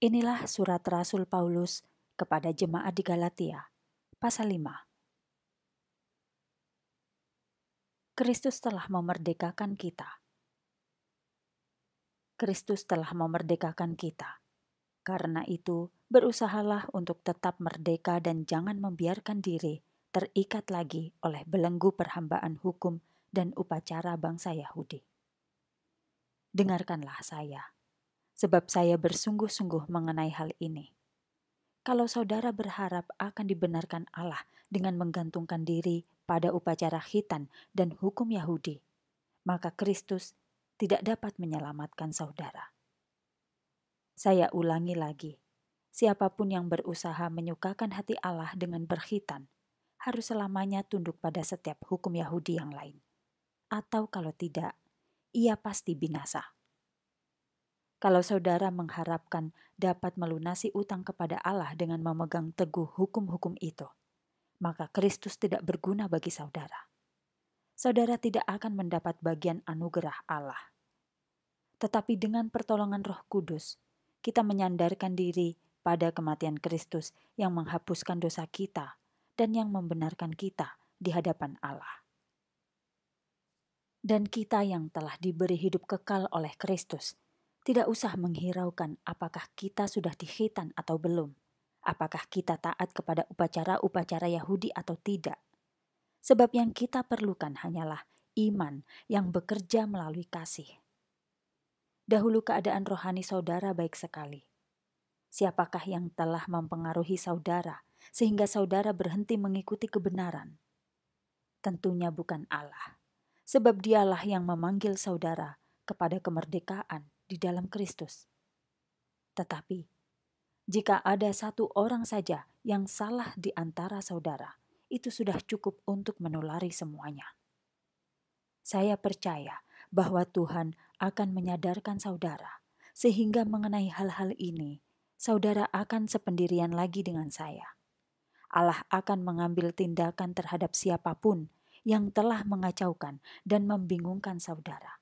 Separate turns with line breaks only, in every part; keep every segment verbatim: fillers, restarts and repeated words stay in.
Inilah surat Rasul Paulus kepada jemaat di Galatia, pasal lima. Kristus telah memerdekakan kita. Kristus telah memerdekakan kita. Karena itu, berusahalah untuk tetap merdeka dan jangan membiarkan diri terikat lagi oleh belenggu perhambaan hukum dan upacara bangsa Yahudi. Dengarkanlah saya, sebab saya bersungguh-sungguh mengenai hal ini. Kalau saudara berharap akan dibenarkan Allah dengan menggantungkan diri pada upacara khitan dan hukum Yahudi, maka Kristus tidak dapat menyelamatkan saudara. Saya ulangi lagi, siapapun yang berusaha menyukakan hati Allah dengan berkhitan, harus selamanya tunduk pada setiap hukum Yahudi yang lain. Atau kalau tidak, ia pasti binasa. Kalau saudara mengharapkan dapat melunasi utang kepada Allah dengan memegang teguh hukum-hukum itu, maka Kristus tidak berguna bagi saudara. Saudara tidak akan mendapat bagian anugerah Allah. Tetapi dengan pertolongan Roh Kudus, kita menyandarkan diri pada kematian Kristus yang menghapuskan dosa kita dan yang membenarkan kita di hadapan Allah. Dan kita yang telah diberi hidup kekal oleh Kristus, tidak usah menghiraukan apakah kita sudah dikhitan atau belum, apakah kita taat kepada upacara-upacara Yahudi atau tidak. Sebab yang kita perlukan hanyalah iman yang bekerja melalui kasih. Dahulu keadaan rohani saudara baik sekali. Siapakah yang telah mempengaruhi saudara sehingga saudara berhenti mengikuti kebenaran? Tentunya bukan Allah, sebab Dialah yang memanggil saudara kepada kemerdekaan di dalam Kristus. Tetapi, jika ada satu orang saja yang salah di antara saudara, itu sudah cukup untuk menulari semuanya. Saya percaya bahwa Tuhan akan menyadarkan saudara, sehingga mengenai hal-hal ini, saudara akan sependirian lagi dengan saya. Allah akan mengambil tindakan terhadap siapapun yang telah mengacaukan dan membingungkan saudara.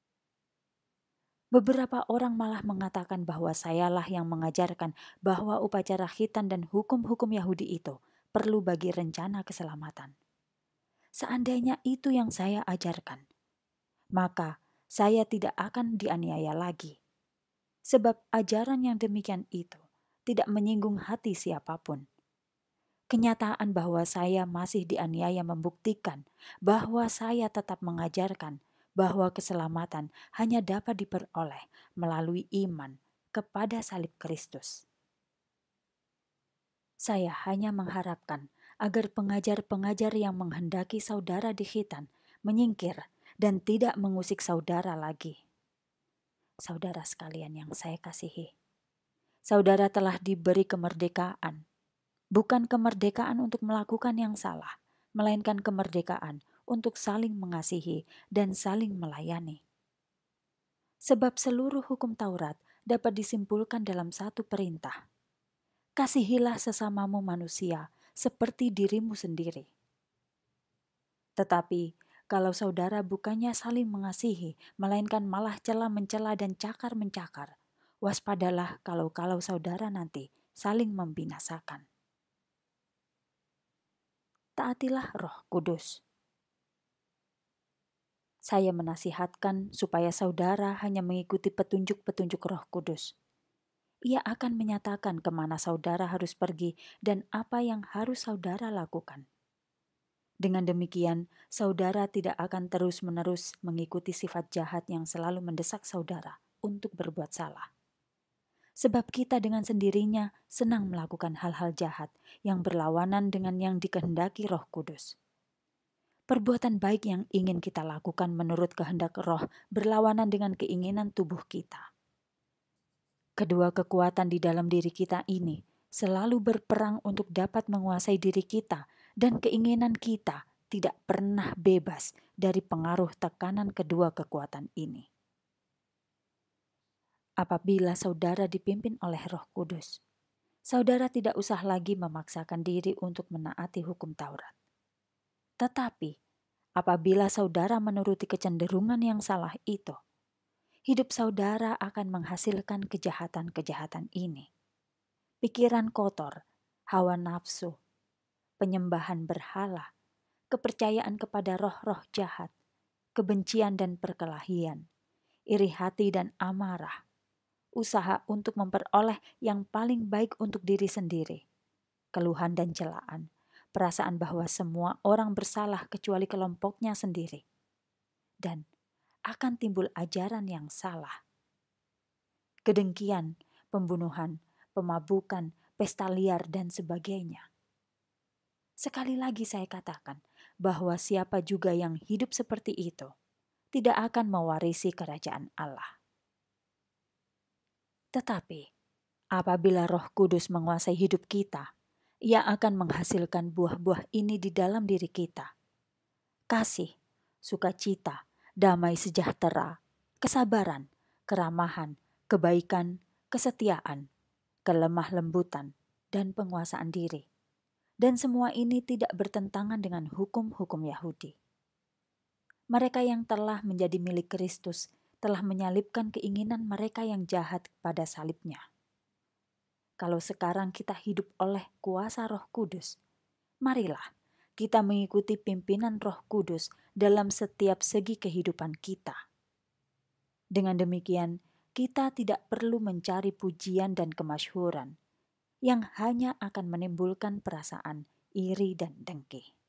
Beberapa orang malah mengatakan bahwa sayalah yang mengajarkan bahwa upacara khitan dan hukum-hukum Yahudi itu perlu bagi rencana keselamatan. Seandainya itu yang saya ajarkan, maka saya tidak akan dianiaya lagi. Sebab ajaran yang demikian itu tidak menyinggung hati siapapun. Kenyataan bahwa saya masih dianiaya membuktikan bahwa saya tetap mengajarkan bahwa keselamatan hanya dapat diperoleh melalui iman kepada salib Kristus. Saya hanya mengharapkan agar pengajar-pengajar yang menghendaki saudara dikhitan menyingkir dan tidak mengusik saudara lagi. Saudara sekalian yang saya kasihi, saudara telah diberi kemerdekaan, bukan kemerdekaan untuk melakukan yang salah, melainkan kemerdekaan untuk saling mengasihi dan saling melayani. Sebab seluruh hukum Taurat dapat disimpulkan dalam satu perintah. Kasihilah sesamamu manusia seperti dirimu sendiri. Tetapi kalau saudara bukannya saling mengasihi, melainkan malah cela-mencela dan cakar-mencakar, waspadalah kalau-kalau saudara nanti saling membinasakan. Taatilah Roh Kudus. Saya menasihatkan supaya saudara hanya mengikuti petunjuk-petunjuk Roh Kudus. Ia akan menyatakan kemana saudara harus pergi dan apa yang harus saudara lakukan. Dengan demikian, saudara tidak akan terus-menerus mengikuti sifat jahat yang selalu mendesak saudara untuk berbuat salah. Sebab kita dengan sendirinya senang melakukan hal-hal jahat yang berlawanan dengan yang dikehendaki Roh Kudus. Perbuatan baik yang ingin kita lakukan menurut kehendak roh berlawanan dengan keinginan tubuh kita. Kedua kekuatan di dalam diri kita ini selalu berperang untuk dapat menguasai diri kita dan keinginan kita tidak pernah bebas dari pengaruh tekanan kedua kekuatan ini. Apabila saudara dipimpin oleh Roh Kudus, saudara tidak usah lagi memaksakan diri untuk menaati hukum Taurat. Tetapi, apabila saudara menuruti kecenderungan yang salah itu, hidup saudara akan menghasilkan kejahatan-kejahatan ini. Pikiran kotor, hawa nafsu, penyembahan berhala, kepercayaan kepada roh-roh jahat, kebencian dan perkelahian, iri hati dan amarah, usaha untuk memperoleh yang paling baik untuk diri sendiri, keluhan dan celaan, perasaan bahwa semua orang bersalah kecuali kelompoknya sendiri, dan akan timbul ajaran yang salah. Kedengkian, pembunuhan, pemabukan, pesta liar, dan sebagainya. Sekali lagi saya katakan bahwa siapa juga yang hidup seperti itu tidak akan mewarisi kerajaan Allah. Tetapi apabila Roh Kudus menguasai hidup kita, Ia akan menghasilkan buah-buah ini di dalam diri kita. Kasih, sukacita, damai sejahtera, kesabaran, keramahan, kebaikan, kesetiaan, kelemah lembutan, dan penguasaan diri. Dan semua ini tidak bertentangan dengan hukum-hukum Yahudi. Mereka yang telah menjadi milik Kristus telah menyalibkan keinginan mereka yang jahat pada salibnya. Kalau sekarang kita hidup oleh kuasa Roh Kudus, marilah kita mengikuti pimpinan Roh Kudus dalam setiap segi kehidupan kita. Dengan demikian, kita tidak perlu mencari pujian dan kemasyhuran yang hanya akan menimbulkan perasaan iri dan dengki.